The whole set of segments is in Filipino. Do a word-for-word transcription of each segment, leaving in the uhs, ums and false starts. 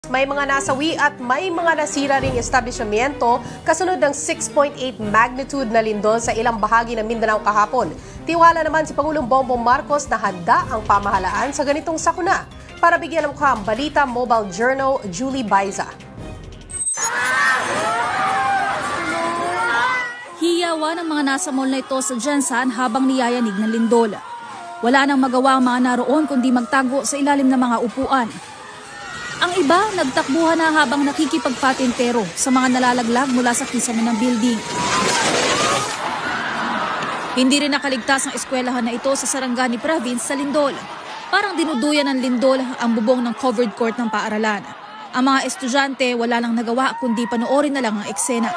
May mga nasawi at may mga nasira ring establishmento kasunod ng six point eight magnitude na lindol sa ilang bahagi ng Mindanao kahapon. Tiwala naman si Pangulong Bongbong Marcos na handa ang pamahalaan sa ganitong sakuna. Para bigyan ng mukha ang balita, Mobile Journal, Julie Baiza. Hiyawa ng mga nasa mall na ito sa Jensan habang niyayanig ng lindol. Wala nang magawa ang mga naroon kundi magtago sa ilalim ng mga upuan. Ang iba, nagtakbuhan na habang nakikipagpatintero sa mga nalalaglag mula sa kisame ng building. Hindi rin nakaligtas ang eskwelahan na ito sa Sarangani Province sa lindol. Parang dinuduyan ng lindol ang bubong ng covered court ng paaralan. Ang mga estudyante wala nang nagawa kundi panoorin na lang ang eksena.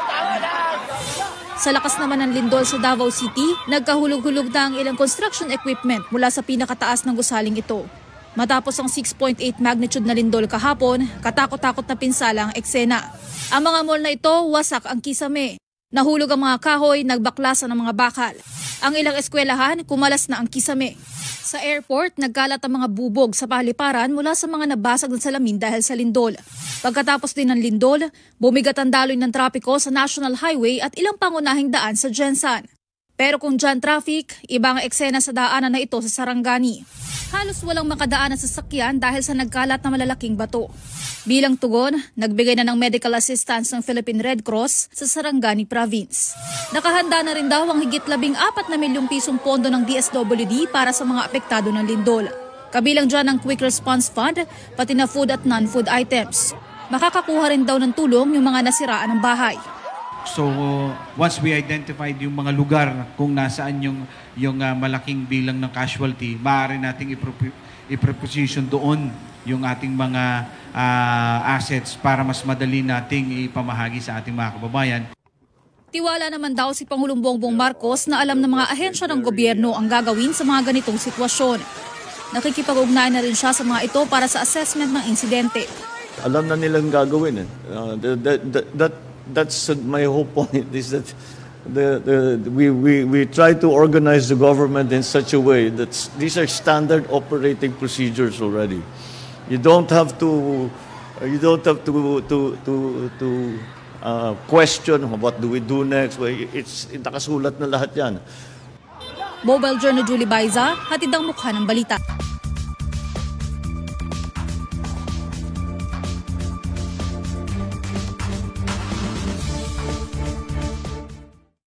Sa lakas naman ng lindol sa Davao City, nagkahulog-hulog na ang ilang construction equipment mula sa pinakataas ng gusaling ito. Matapos ang six point eight magnitude na lindol kahapon, katakot-takot na pinsala ang eksena. Ang mga mall na ito, wasak ang kisame. Nahulog ang mga kahoy, nagbaklasan ang mga bakal. Ang ilang eskwelahan, kumalas na ang kisame. Sa airport, nagkalat ang mga bubog sa paliparan mula sa mga nabasag na salamin dahil sa lindol. Pagkatapos din ng lindol, bumigat ang daloy ng trapiko sa National Highway at ilang pangunahing daan sa Jensan. Pero kung dyan traffic, iba ang eksena sa daanan na ito sa Sarangani. Halos walang makadaan na sasakyan dahil sa nagkalat na malalaking bato. Bilang tugon, nagbigay na ng medical assistance ng Philippine Red Cross sa Sarangani Province. Nakahanda na rin daw ang higit labing apat na milyong pisong pondo ng D S W D para sa mga apektado ng lindol. Kabilang dyan ang Quick Response Fund, pati na food at non-food items. Makakakuha rin daw ng tulong yung mga nasiraan ng bahay. So once we identified yung mga lugar kung nasaan yung, yung uh, malaking bilang ng casualty, maaari nating i-preposition doon yung ating mga uh, assets para mas madali nating ipamahagi sa ating mga kababayan. Tiwala naman daw si Pangulong Bongbong Marcos na alam ng mga ahensya ng gobyerno ang gagawin sa mga ganitong sitwasyon. Nakikipag-ugnayan na rin siya sa mga ito para sa assessment ng insidente. Alam na nilang gagawin. Eh. Uh, that, that, that, that's my whole point is that the, the, we, we, we try to organize the government in such a way that these are standard operating procedures already. You don't have to, you don't have to, to, to, to uh, question what do we do next. It's nakasulat na lahat yan. Mobile Journal, Julie Baiza, hatid ang mukha ng balita.